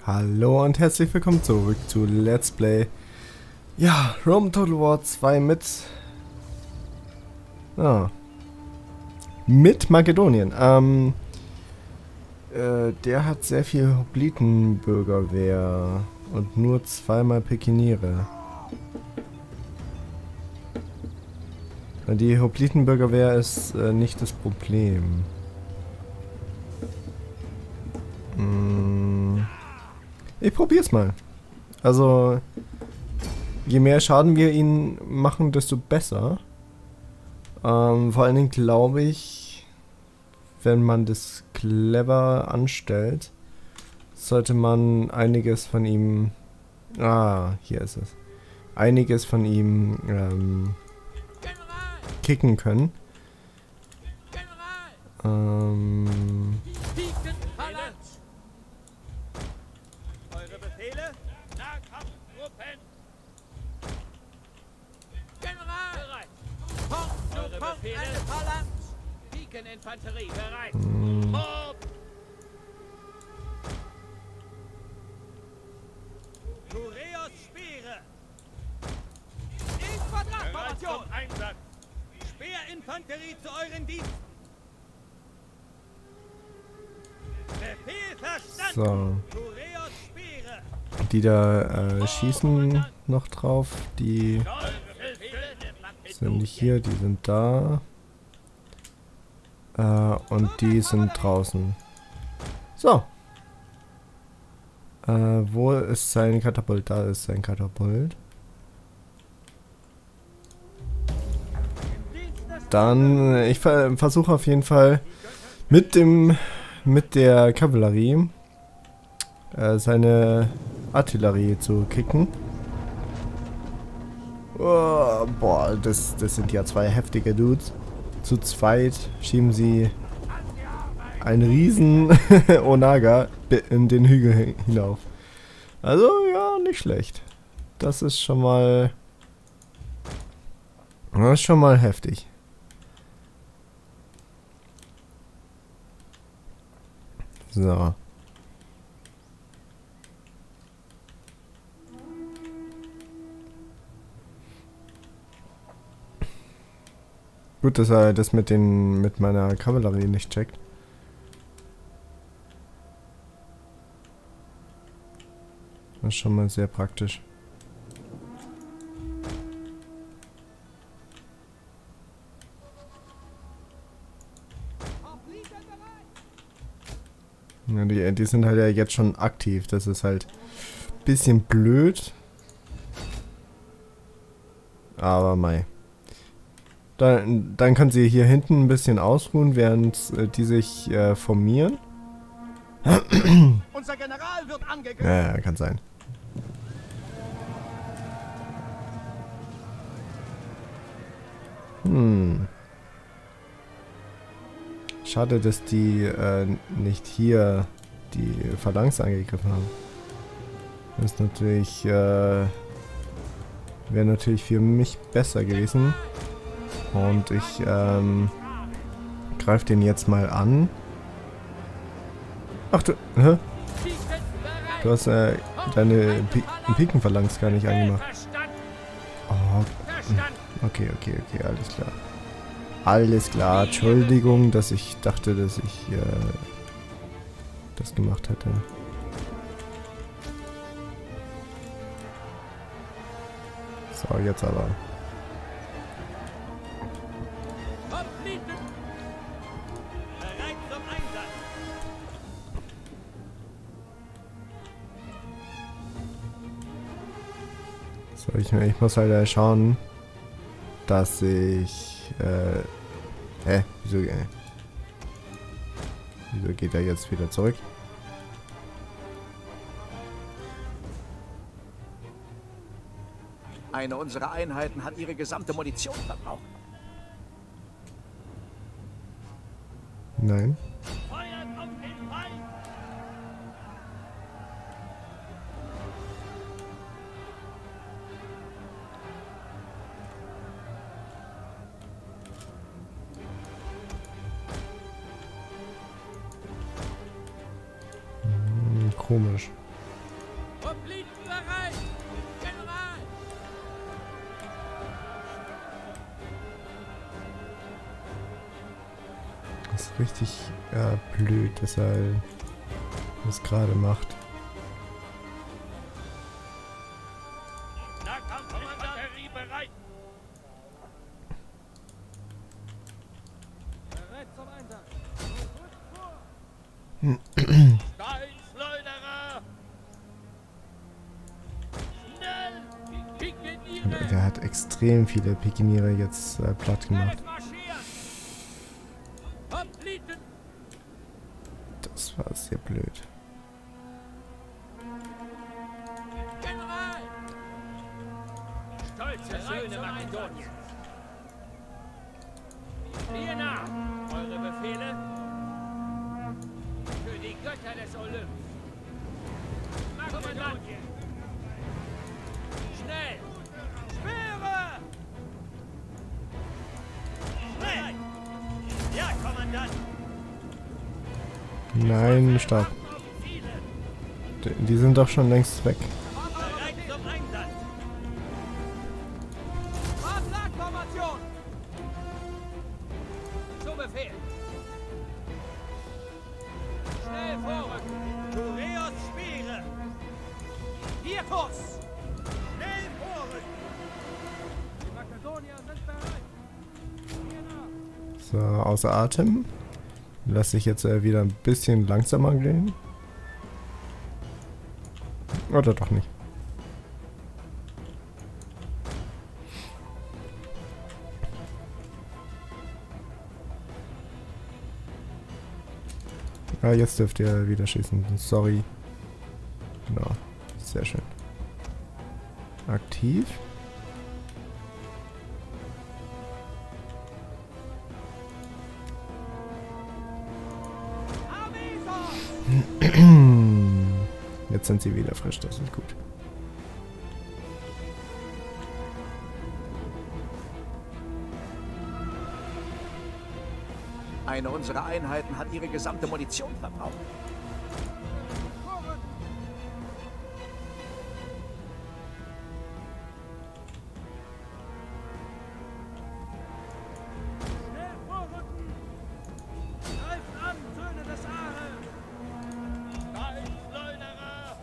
Hallo und herzlich willkommen zurück zu Let's Play. Ja, Rome Total War 2 mit Makedonien. Der hat sehr viel Hoplitenbürgerwehr und nur zweimal Pikiniere. Die Hoplitenbürgerwehr ist nicht das Problem. Ich probier's mal. Also, je mehr Schaden wir ihnen machen, desto besser. Vor allen Dingen glaube ich, wenn man das clever anstellt, sollte man einiges von ihm... hier ist es. Einiges von ihm kicken können. Eure Befehle? Nahkampftruppen! General! Bereit! Punkt zu Eure Punkt, Befehle? Eine Phalanx! Pikeninfanterie bereit! Mob! Tureos Speere! In Quadratformation! Einsatz! Speerinfanterie zu euren Diensten! Befehl verstanden! So. Tureos Speere! Die da schießen noch drauf. Die sind nicht hier, die sind da. Und die sind draußen. So. Wo ist sein Katapult? Da ist sein Katapult. Dann, ich versuche auf jeden Fall mit der Kavallerie seine Artillerie zu kicken. Oh, boah, das sind ja zwei heftige Dudes. Zu zweit schieben sie einen riesen Onaga in den Hügel hinauf. Also, ja, nicht schlecht. Das ist schon mal... Das ist schon mal heftig. So. Gut, dass er das mit meiner Kavallerie nicht checkt. Das ist schon mal sehr praktisch. Ja, die sind halt ja jetzt schon aktiv. Das ist halt ein bisschen blöd. Aber mei. Dann können sie hier hinten ein bisschen ausruhen, während die sich formieren. Unser General wird angegriffen. Ja, kann sein. Schade, dass die nicht hier die Phalanx angegriffen haben. Das ist natürlich, wäre natürlich für mich besser gewesen. Und ich greife den jetzt mal an. Ach du, hä? Du hast deine Pikenphalanx gar nicht angemacht. Oh, okay, alles klar. Alles klar, Entschuldigung, dass ich dachte, dass ich das gemacht hätte. So, jetzt aber. Bereit zum Einsatz. So, ich muss halt schauen, dass ich, wieso geht er jetzt wieder zurück? Eine unserer Einheiten hat ihre gesamte Munition verbraucht. Nein. Feuert auf den Feind. Komisch. Das ist richtig blöd, dass er das gerade macht. Nahkampfinfanterie bereit. Bereit zum Einsatz. Steinschleuderer. Schnell. Pikeniere. Der hat extrem viele Pikeniere jetzt platt gemacht. Das war sehr blöd. General! Stolze Söhne Makedoniens! Hier nach! Eure Befehle? Für die Götter des Olymps! Makedonien! Schnell! Speere! Schnell! Ja, Kommandant! Nein, stopp. Die sind doch schon längst weg. Bereit zum Einsatz! Fahrplanformation! Zu Befehl! Schnell vorrücken! Tureos Speere! Hier Kurs! Schnell vorrücken! Die Makedonier sind bereit! Hier nach! So, außer Atem. Lass ich jetzt wieder ein bisschen langsamer gehen. Oder doch nicht. Ah, jetzt dürft ihr wieder schießen. Sorry. Genau. Sehr schön. Aktiv. Jetzt sind sie wieder frisch, das ist gut. Eine unserer Einheiten hat ihre gesamte Munition verbraucht. Schnell vorrücken! Greift an, Söhne des Ares! Steinschleuderer!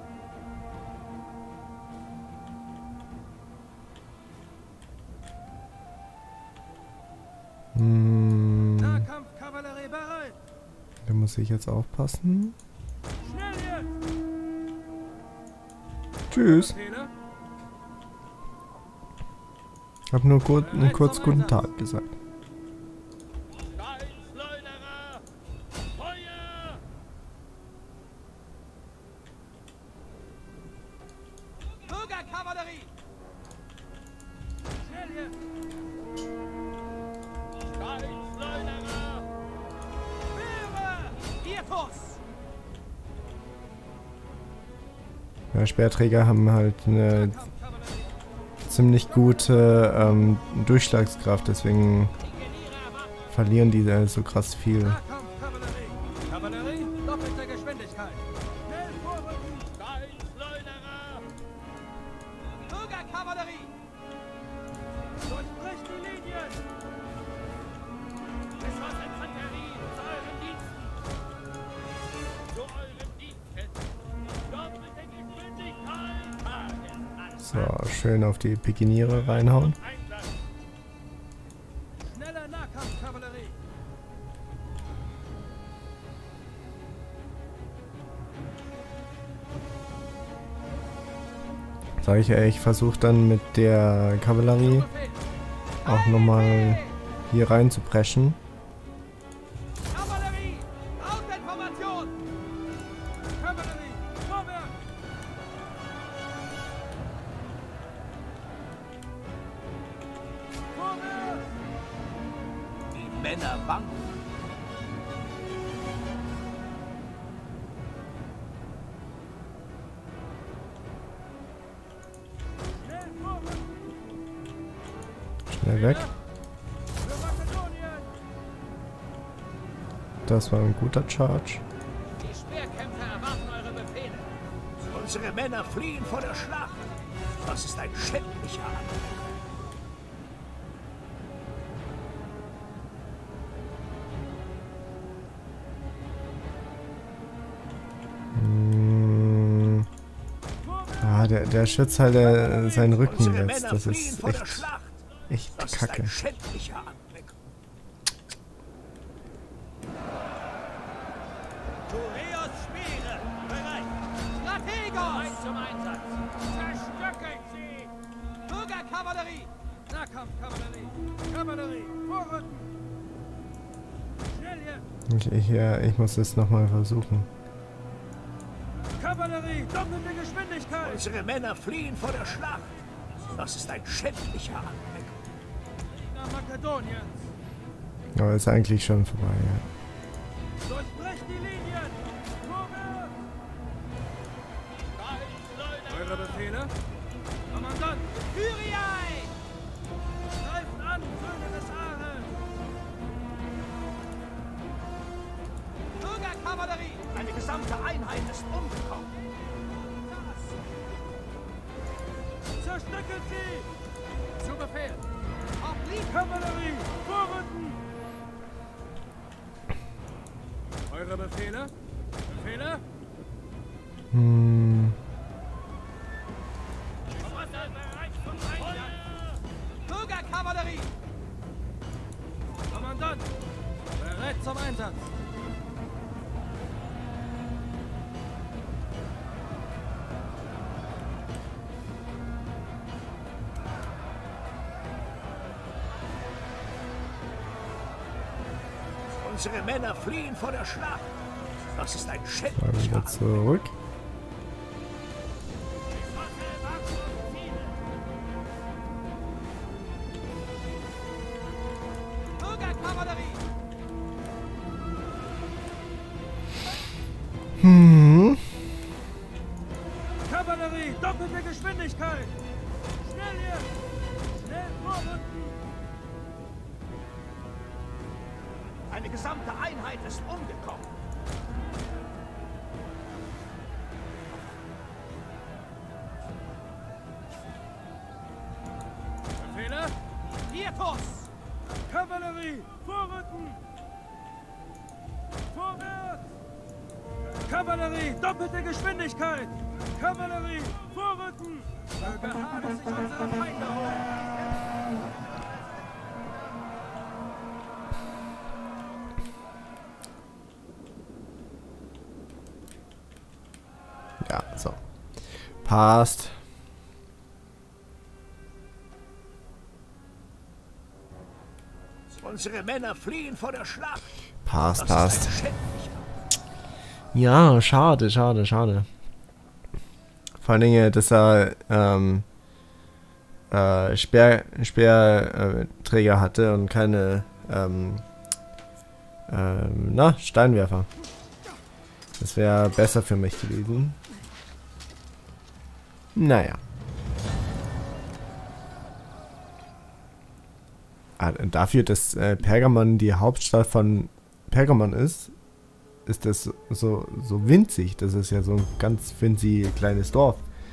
Nahkampfkavallerie bereit! Da muss ich jetzt aufpassen. Schnell jetzt! Tschüss. Befehle? Hab nur kurz guten Tag gesagt. Steinschleuderer! Feuer! Bürgerkavallerie! Schnell jetzt! Steinschleuderer! Speere! Hier Kurs! Ja, Speerträger haben halt eine ziemlich gute Durchschlagskraft, deswegen verlieren die so krass viel. Nahkampfkavallerie! Kavallerie, doppelte Geschwindigkeit! Schnell vorrücken! Steinschleuderer! Bürgerkavallerie! Durchbricht die Linien! Geschossinfanterie zu euren Diensten! Zu euren Diensten! Doppelte Geschwindigkeit! So, schön auf die Pikeniere reinhauen. Einsatz! Schnelle Nahkampfkavallerie! Sag ich ja, ich versuche dann mit der Kavallerie auch nochmal hier rein zu preschen. Kavallerie! Außenformation! Kavallerie! Vorwärts! Vorwärts! Die Männer wanken. Schnell vorrücken! Schnell weg. Für Makedonien! Das war ein guter Charge. Die Speerkämpfer erwarten eure Befehle! Unsere Männer fliehen vor der Schlacht. Das ist ein schändlicher Angriff. Der schützt halt seinen Rücken Unsere jetzt. Männer Das fliehen ist vor der Schlacht. echt Das ist kacke. ein schändlicher Anblick. Tureos Speere, bereit. Strategos! Zum Einsatz. Zerstückelt sie! Bürgerkavallerie! Nahkampfkavallerie! Kavallerie! Vorrücken! Schnell hier! Ich muss es nochmal versuchen. Kavallerie! Doppelte Geschwindigkeit! Unsere Männer fliehen vor der Schlacht. Das ist ein schändlicher Anblick. Nach Makedoniens! Aber ist eigentlich schon vorbei, ja. Durchbrecht die Linien! Vorwärts! Eure Befehle? Kommandant! Kyriai! Greift an, Söhne des Ares! Bürgerkavallerie! Eine gesamte Einheit ist umgekommen. Zerstückelt sie! Zu Befehl! Auf Kavallerie! Vorrücken! Eure Befehle? Befehle? Bürgerkavallerie! Kommandant! Bereit zum Einsatz! Unsere Männer fliehen vor der Schlacht. Das ist ein Mal schändlicher wieder Anblick. zurück. Bürgerkavallerie! Kavallerie! Doppelte Geschwindigkeit! Schnell hier! Schnell vorrücken! Eine gesamte Einheit ist umgekommen. Befehle? Quietos! Kavallerie! Vorrücken! Vorwärts! Kavallerie! Doppelte Geschwindigkeit! Kavallerie! Vorrücken! Möge Hades sich unsere Feinde holen! Ja, so. Passt. Unsere Männer fliehen vor der Schlacht. Passt, Das passt. ist ein schändlicher. Ja, schade, schade, schade. Vor allen Dingen, dass er Speerträger hatte und keine Steinwerfer. Das wäre besser für mich gewesen. Naja. Dafür, dass Pergamon die Hauptstadt von Pergamon ist das so winzig. Das ist ja so ein ganz winzig kleines Dorf.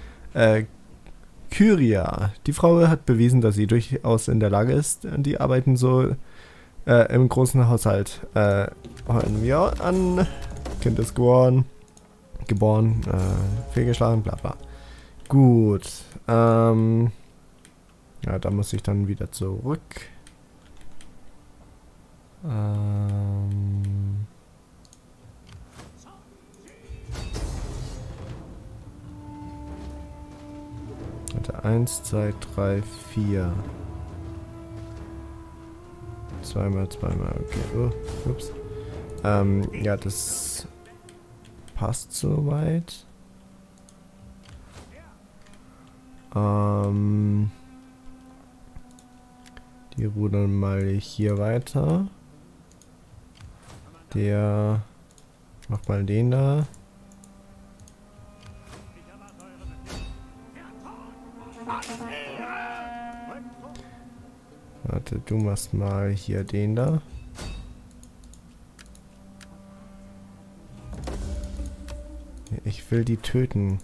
Kyria. Die Frau hat bewiesen, dass sie durchaus in der Lage ist. Die arbeiten so im großen Haushalt. Hören wir an. Kind ist geboren, fehlgeschlagen, bla bla. Gut. Ja, da muss ich dann wieder zurück. Warte, 1, 2, 3, 4. Zweimal, okay. Oh, ups. Ja, das passt soweit. Die rudern mal hier weiter. Der macht mal den da. Warte, du machst mal hier den da. Ich will die töten.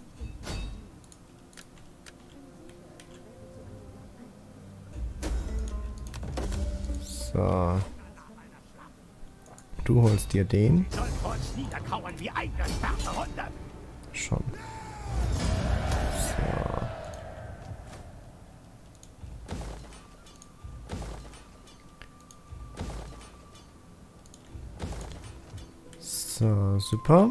So. Du holst dir den. Sollen vor uns niederkauen wie eingesperrte Hunde. Schon. So. So, super.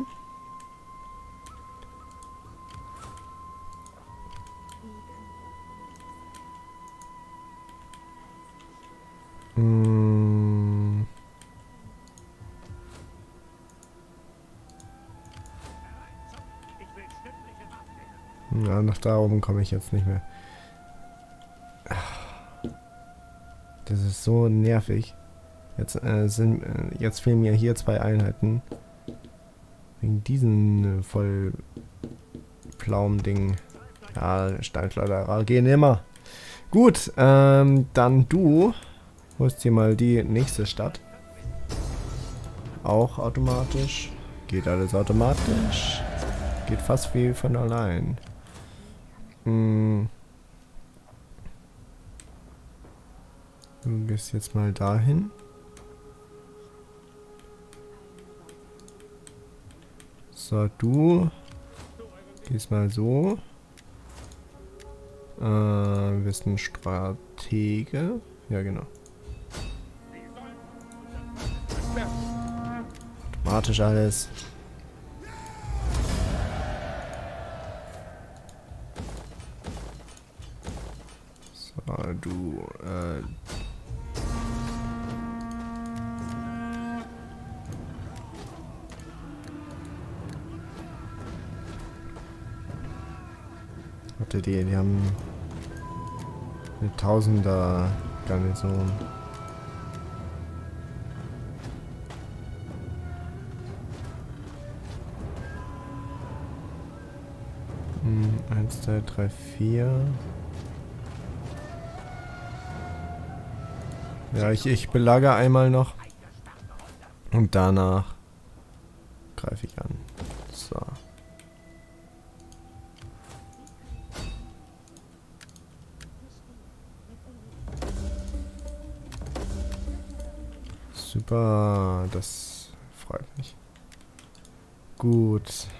Ja, nach da oben komme ich jetzt nicht mehr. Das ist so nervig. Jetzt jetzt fehlen mir hier 2 Einheiten. Wegen diesen Vollpflaumen-Ding. Ja, Steinschleuderer gehen immer. Gut, dann du holst dir mal die nächste Stadt. Auch automatisch. Geht alles automatisch. Geht fast wie von allein. Du gehst jetzt mal dahin. So, du gehst mal so. Bist ein Stratege. Ja, genau. Automatisch alles. So, du, warte, die haben eine 1000er Garnison. Eins, 2, 3, 4. Ja, ich belagere einmal noch. Und danach greife ich an. So. Super, das freut mich. Gut.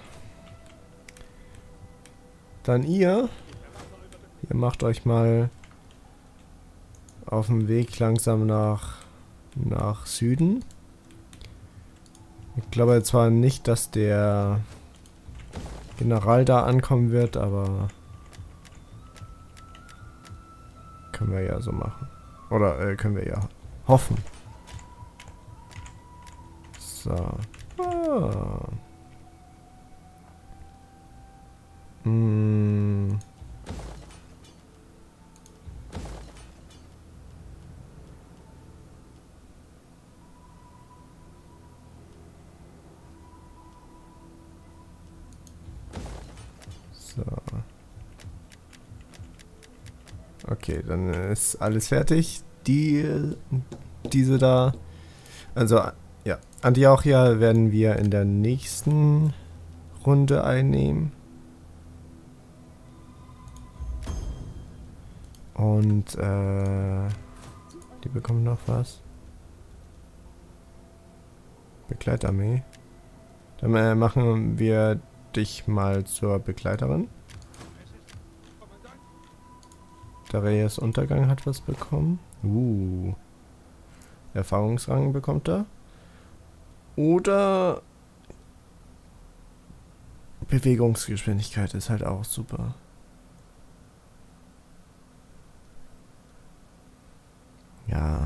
Dann ihr macht euch mal auf dem Weg langsam nach Süden. Ich glaube zwar nicht, dass der General da ankommen wird, aber können wir ja so machen. Oder können wir ja hoffen. So. Ah. So. Okay, dann ist alles fertig. Diese da. Also, ja. Antiochia werden wir in der nächsten Runde einnehmen. Und, die bekommen noch was. Begleitarmee. Dann machen wir dich mal zur Begleiterin. Darius Untergang hat was bekommen. Erfahrungsrang bekommt er. Oder Bewegungsgeschwindigkeit ist halt auch super. Ja.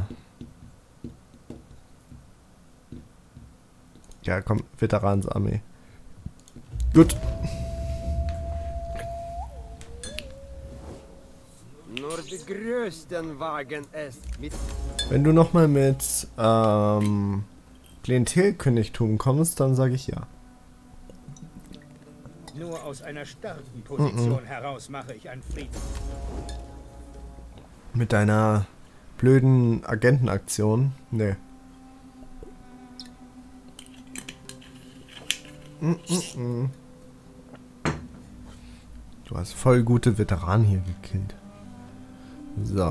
Ja, komm, Veteransarmee. Gut. Nur die größten Wagen es mit. Wenn du nochmal mit Klientelkönigtum kommst, dann sage ich ja. Nur aus einer starken Position heraus mache ich einen Frieden. Mit deiner blöden Agentenaktion? Nee. Du hast voll gute Veteranen hier gekillt. So.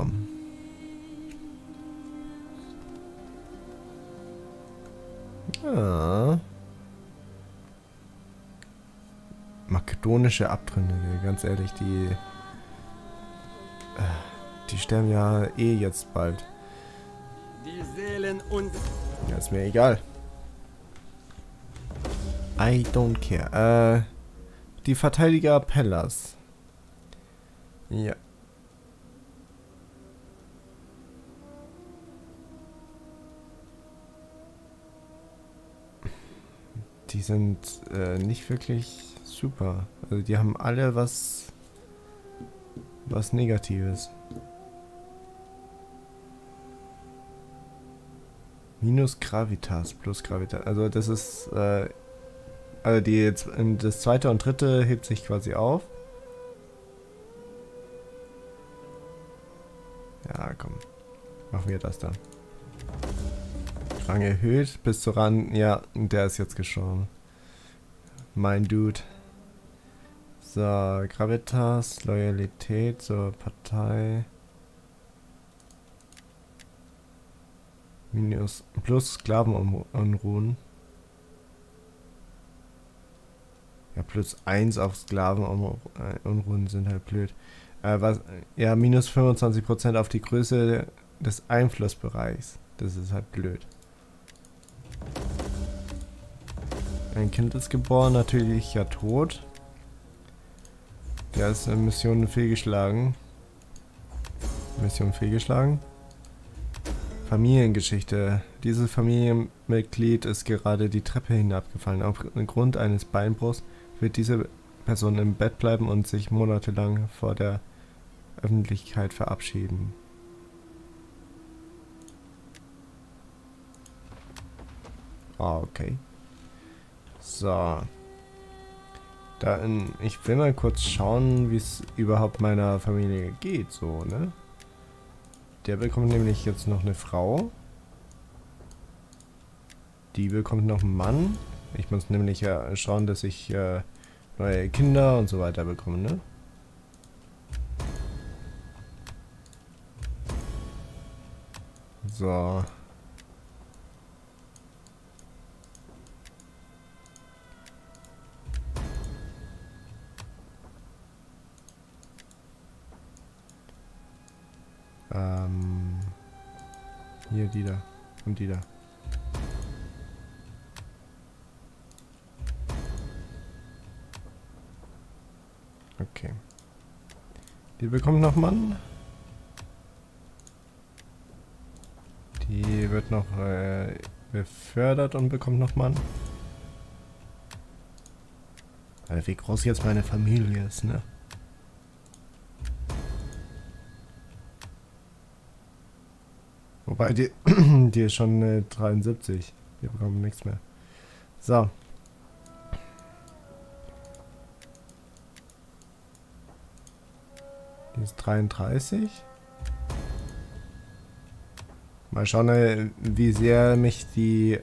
Ja. Makedonische Abtrünnige, ganz ehrlich, die sterben ja eh jetzt bald. Die Seelen und... Ja, ist mir egal. I don't care. Die Verteidiger Pellas. Ja. Die sind nicht wirklich super. Also die haben alle was Negatives. Minus Gravitas, plus Gravitas. Also das ist, also das zweite und dritte hebt sich quasi auf. Ja, komm. Machen wir das dann. Rang erhöht bis zu Rang. Ja, der ist jetzt gestorben. Mein Dude. So, Gravitas, Loyalität zur Partei. Minus, plus Sklavenunruhen. Ja, plus 1 auf Sklavenunruhen sind halt blöd. Ja, minus 25% auf die Größe des Einflussbereichs. Das ist halt blöd. Ein Kind ist geboren, natürlich ja tot. Der ist in Mission fehlgeschlagen. Familiengeschichte. Dieses Familienmitglied ist gerade die Treppe hinabgefallen. Aufgrund eines Beinbruchs wird diese Person im Bett bleiben und sich monatelang vor der Öffentlichkeit verabschieden. Ah, okay. So. Ich will mal kurz schauen, wie es überhaupt meiner Familie geht, so, ne? Der bekommt nämlich jetzt noch eine Frau. Die bekommt noch einen Mann. Ich muss nämlich schauen, dass ich neue Kinder und so weiter bekomme, ne? So. Hier, die da. Und die da. Okay. Die bekommt noch Mann. Die wird noch befördert und bekommt noch Mann. Alter, wie groß jetzt meine Familie ist, ne? Wobei, die ist schon 73. Wir bekommen nichts mehr. So. Die ist 33. Mal schauen, wie sehr mich die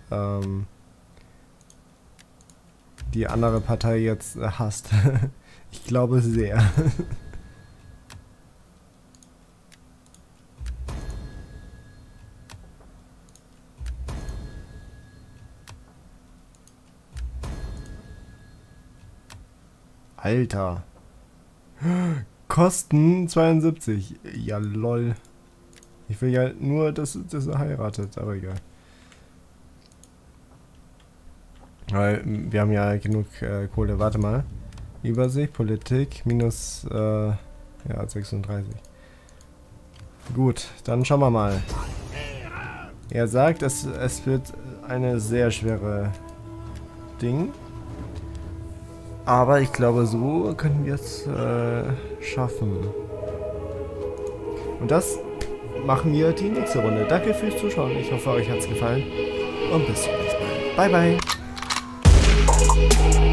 andere Partei jetzt hasst. Ich glaube sehr. Alter. Kosten 72. Ja, lol. Ich will ja nur, dass er heiratet, aber egal. Weil wir haben ja genug Kohle. Warte mal. Übersicht, Politik, minus ja, 36. Gut, dann schauen wir mal. Er sagt, es wird eine sehr schwere Ding. Aber ich glaube, so können wir es schaffen. Und das machen wir die nächste Runde. Danke fürs Zuschauen. Ich hoffe, euch hat es gefallen. Und bis zum nächsten Mal. Bye, bye.